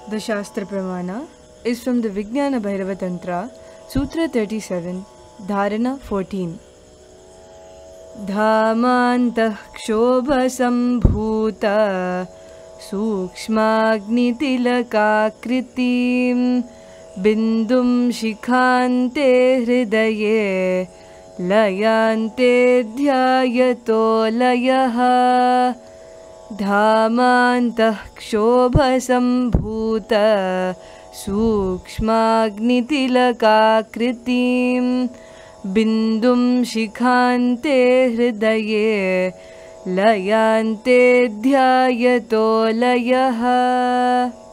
The Shastra Pramana is from the Vijnana Bhairava Tantra, Sutra 37, Dharana 14. Dhamantah kshobhasambhuta sukshmagnitilakakritim bindum shikhante hridaye layante dhyayato layaha. Dhamantah kshobhasambhuta sukshmagnitilakakritim bindum shikhante hridaye layante dhyayato layaha.